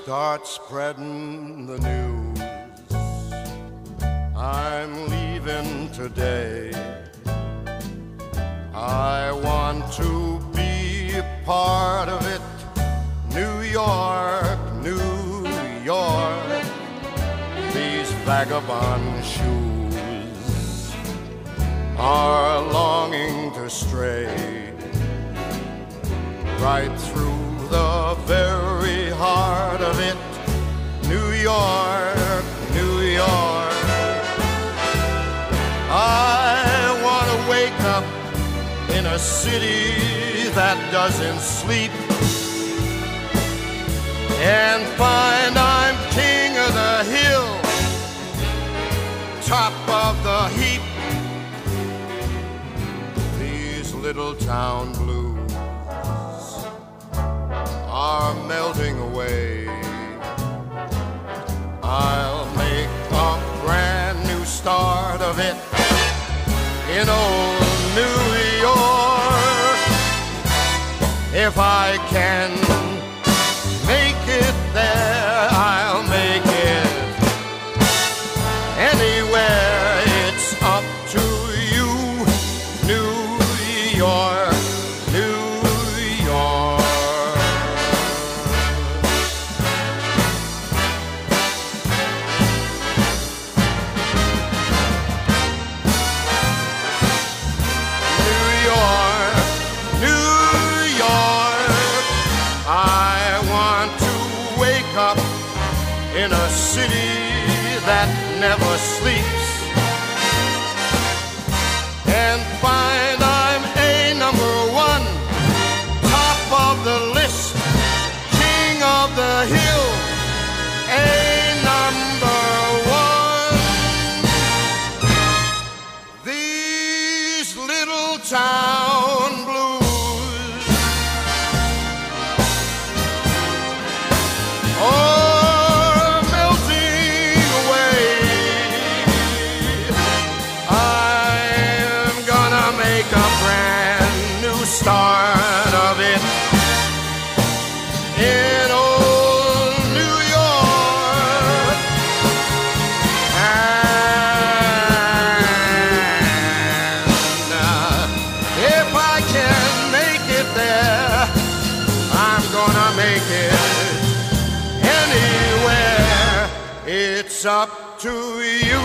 start spreading the news. I'm leaving today. I want to be a part of it. New York, New York, these vagabond shoes are longing to stray right through the very heart of it. New York, New York. I want to wake up in a city that doesn't sleep and find I'm king of the hill, top of the heap. These little town blues are melting away. I'll make a brand new start of it in old New York. If I can make it there, I'll make it anywhere. It's up to you, New York, New York. Up in a city that never sleeps and find I'm a number one, top of the list, king of the hill, a number one. These little town blues are melting away. I'm gonna make a brand new start of it in old New York. And if I can make it there, I'm gonna make it anywhere. It's up to you.